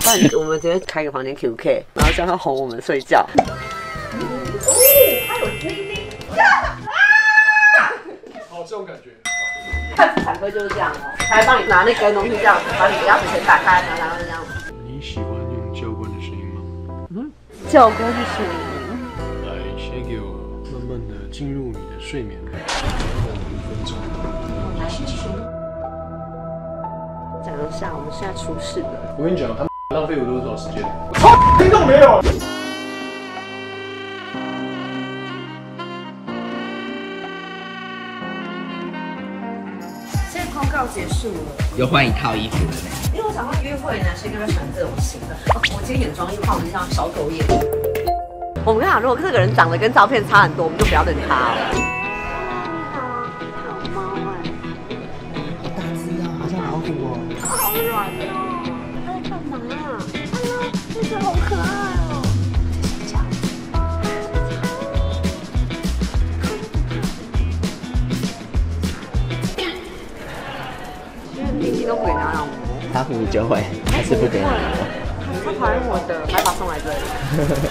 不然我们直接开个房间 QK， 然后叫他哄我们睡觉。哦，他有声音。 好，这种感觉。 看妇产科就是这样哦，还帮你拿那根东西这样，把你牙齿全打开，然后这样。 你喜欢用教官的声音吗？ 教官的声音。 来，先给我慢慢的进入你的睡眠了，然后5分钟。 来，继续。讲一下，我们现在出事了。 我跟你讲，他浪费我多少时间？操，听到没有？ 现在通告结束了， 又换一套衣服了呢。 因为我想说约会男生应该喜欢这种型的。哦，我今天眼妆一画，我就像小狗眼。我们跟他讲，如果这个人长得跟照片差很多，我们就不要等他了。好猫哎， 好大只哦，好像老虎哦。 好软哦，他在干嘛啊？这个好可爱哦。因为冰淇都不给他让我摸， 他不就会，还是不给你摸？ 他讨厌我的，还把他送来这里。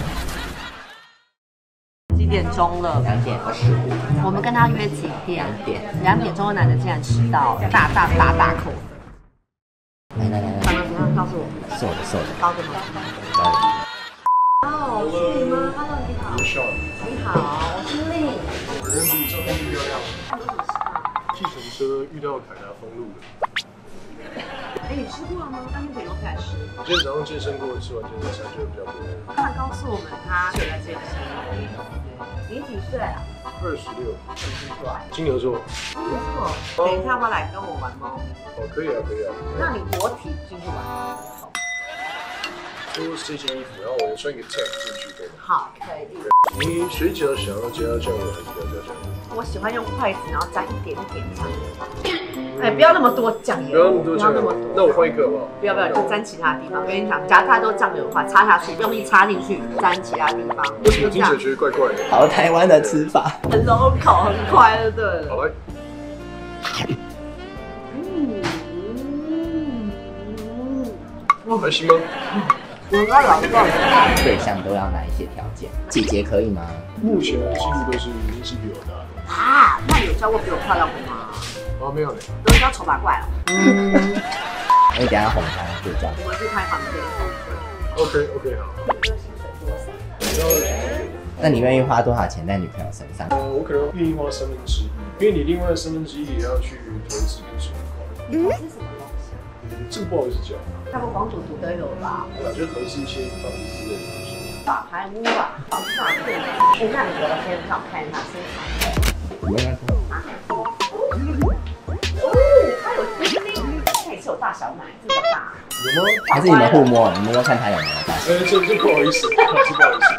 几点钟了 2点25。 我们跟他约几点 2点。 2点钟的男的竟然迟到，大口。 来， 长得怎么样？告诉我。 瘦的， 高的吗？ 高的。 哦，是你吗 ？Hello， 你好。你好，我是丽。 我人比照片漂亮。计程车遇到凯达封路了。 哎，你吃过了吗？那天怎么开始吃？ 我今天早上健身过，吃完健身餐就比较多。 他告诉我们他有在健身。你几岁啊 26。 对。 金牛座。 没错。等一下要不要来跟我玩猫？ 哦，可以啊。 那你裸体进去玩猫？ 多这件衣服，然后我穿一个 tag 进去可以吗？ 好，可以。 你水饺想要加酱油还是不要加酱油？ 我喜欢用筷子，然后沾一点点酱油。哎，不要那么多酱油， 不要那么多酱油。那我换一个好不好？ 不要，你就沾其他地方。我跟你讲，夹太多酱油的话，插下去，用力插进去，沾其他地方。 为什么听起来觉得怪怪的？ 好台湾的吃法， 很 local， 很快乐，对了。 好来。还行吗？ 我要老段。 对象都要哪一些条件？姐姐可以吗？ 目前几乎都是年纪比我大的。 啊，那你有教过比我漂亮的吗？ 啊，没有嘞。 都教丑八怪了。 那你等下哄他就这样。 我们去开房间。 OK， 好。 那你愿意花多少钱在女朋友身上？ 我可能愿意花1/3，因为你另外1/3也要去投资跟存款。 投资什么东西？ 这个不好意思讲。 大部黄赌毒都有吧？ 对啊，就投资一些房子之类的东西。 法拍屋吧，房子大片。哎，那你聊天让我看一下身材。 不要他有他也是有大小奶，这么大。 有吗？ 还是你们互摸，你摸看他有没有大小？ 这不好意思，这不好意思。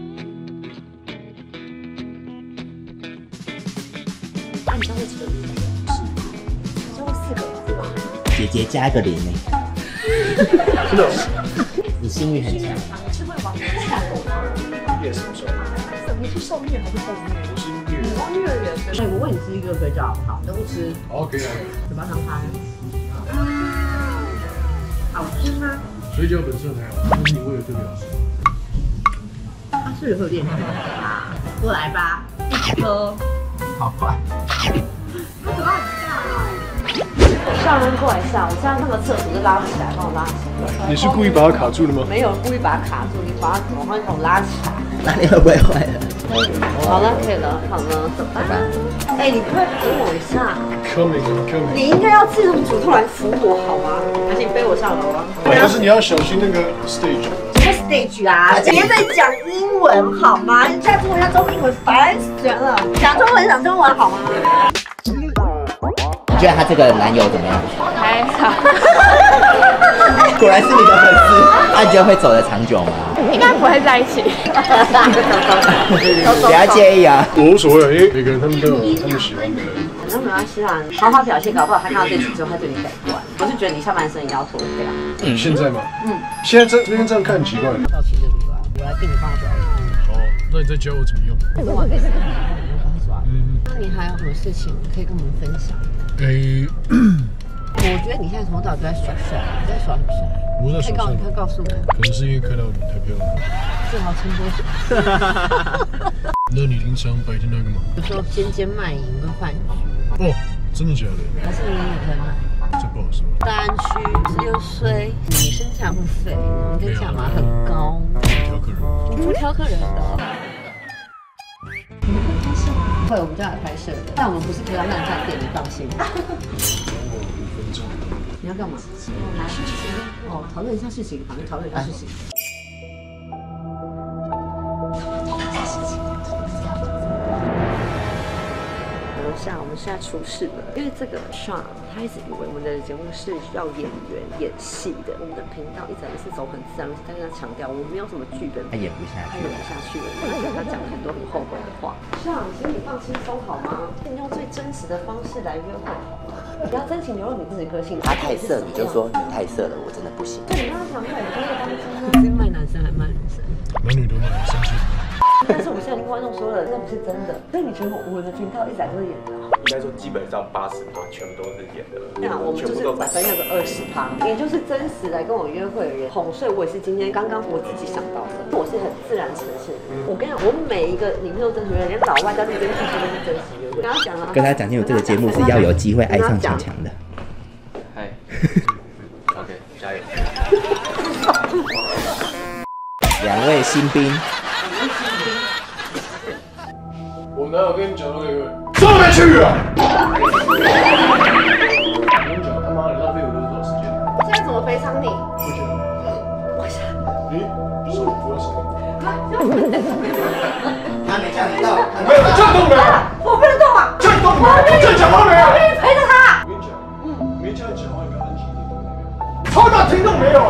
啊，你教会几个人？你教会4个。 姐姐加一个0呢。 真的？ 你性欲很强。 你是会玩菜狗吗？ 也是不错。 你是受虐还是受虐？ 我是虐。 你当虐人。哎，我问你吃一个水饺好不好？你都不吃。 好，可以啊。 嘴巴张开。好吃吗？ 水饺本身还好，但是你为了这个好吃。 它是有点甜啊，过来吧，一颗。 好快。 它嘴巴很大哎。上人过来下，我现在那个厕所就拉起来，帮我拉起来。 你是故意把它卡住的吗？ 没有故意把它卡住，你把它往后头拉起来。 那你会不会坏了？ 好了，可以了，好了，走吧。哎，你快扶我一下。 Coming。 你应该要自动主动来扶我好吗？还是你背我上楼啊？ 但是你要小心那个 stage。 什么 stage 啊？别再讲英文好吗？你再跟我讲中英文，烦死人了。讲中文讲中文好吗？ 你觉得他这个男友怎么样？ 还好。 果然是你的粉丝。那你觉得会走得长久吗？ 应该不会在一起。 不要介意啊。 我无所谓，因为每个人他们都有他们喜欢的。 那没关系啊，好好表现，搞不好他看到这曲之后，他对你改观。我是觉得你下半身也要脱掉。 现在吗？现在这边这样看很奇怪。 到期这里来，我来给你帮我表演。 好，那你再教我怎么用？ 那你还有什么事情可以跟我们分享？ 我觉得你现在从头到尾都在耍帅，你在耍什么帅？ 我在手上， 快告诉我， 可能是因为看到你太漂亮了。 最好撑多久？ 那你平常白天在干嘛？ 有时候兼卖淫跟饭局。 哦，真的假的？ 还是你女朋友？ 这不好说。 大安区16岁，你身价不菲，你的价码很高。 挑客人。 你不挑客人的。你们会拍摄吗？会，我们就来拍摄的。但我们不是不要烂饭店，你放心。 我5分钟。 你要干嘛？来事情哦，讨论一下事情，反正讨论一下事情。我们现在出事了，因为这个 Sean 他一直以为我们的节目是要演员演戏的，我们的频道一直是走很自然路线，但是他强调我没有什么剧本， 他演不下去， 了，他讲了很多很后悔的话。Sean，请你放轻松好吗？你用最真实的方式来约会好吗？不要真情流露你自己个性。 他太色，你就说你太色了，我真的不行。 对，你跟他讲，我们都会当真啊。是卖男生还卖女生？ 男女都卖，生气。 但是我们现在跟观众说了，那不是真的。所以你觉得我的频道一直都是演的？ 应该说基本上80%全部都是演的， 对啊，我们就是百分那个20%，也就是真实来跟我约会的人。哄睡我也是今天刚刚我自己想到的，我是很自然呈现。我跟你讲，我每一个影片都真实约会，连老外在路边聚会都是真实约会。跟他讲啊， 跟他讲清楚，这个节目是要有机会爱上强强的。 嗨，OK， 加油。 2位新兵， 我哪有跟你讲那个？上面去啊！我跟你讲，他妈的浪费我多少时间？ 现在怎么赔偿你？ 不行， 我想， 你手扶到手。 他没叫你动， 没有震动没有？ 我不能动啊！ 震动没有？正讲话没有？ 我愿意陪着他。 我跟你讲，没叫你讲话，你安静一点。超大听懂没有？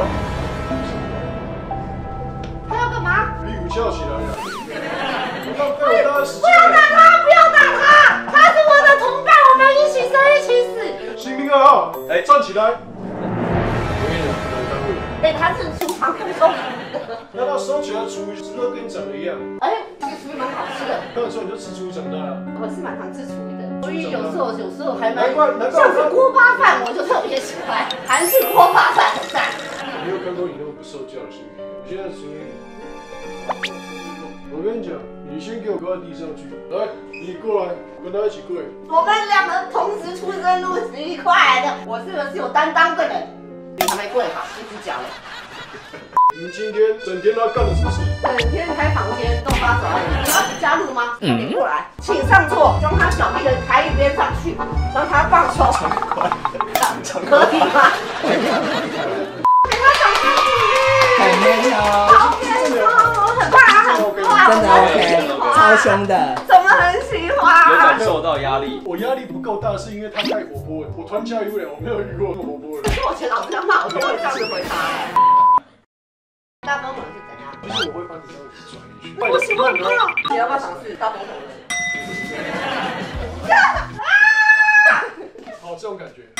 他要干嘛？ 屁股翘起来了。浪费我大家时间。 不要打他！不要打他！他是我的同伴，我们一起生一起死。 新兵2号，站起来。我跟你讲，来单位。 他是厨房不收。 那他收起来，厨余是不是跟你长得一样？ 这个厨余蛮好吃的。 看得出来你就吃厨余长大啊。 我是蛮常吃厨余的，厨余有时候还蛮难怪像是锅巴饭，我就特别喜欢韩式锅巴饭，很赞。 没有看过你那么不受教的新兵，你现在属于。我跟你讲，你先给我跪在地上去，来，你过来，跟他一起跪。 我们两个同时出生入死一块的，我是个是有担当的人。你还没跪好，一只脚了。 你今天整天都要干的什么事？ 整天开房间动八爪，你要加入吗？你过来，请上座，将他脚臂的抬一边上去，让他放手。可以吗？给他掌声鼓励。 很 man 哦， 好 man 哦，很怕，很怕， 真的 OK， 超凶的。 怎么很喜欢？ 有感受到压力。 我压力不够大，是因为他太活泼了。我团驾驭不了，我没有遇过那么活泼的。 可是我前老师要骂我，都会这样子回答。大风筒是怎样？ 不是，我会把你这样子转进去。 不行，我不要。你要不要尝试大风筒了？ 好，这种感觉。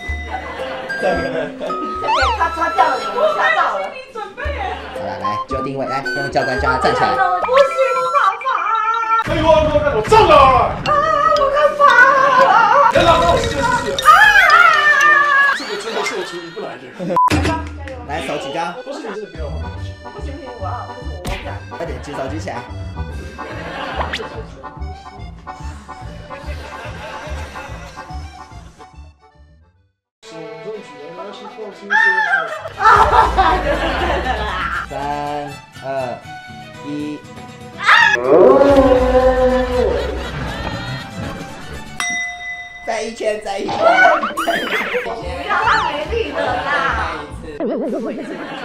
他掉了脸，我吓到了。 好了，来就定位，来用教官叫他站起来。 不行，我怕怕。 废话，我干，我站了。 我看怕。 别浪费我时间，是不是？这个真的是我处理不来的。 来，手举高。 不是你真的不要放弃。 不行，我要，这是我敢。 快点举手举起来。 手上举来，拿起放轻松。 3、2、1。再一圈，再一圈。 不要，他没力了啦。 再一次。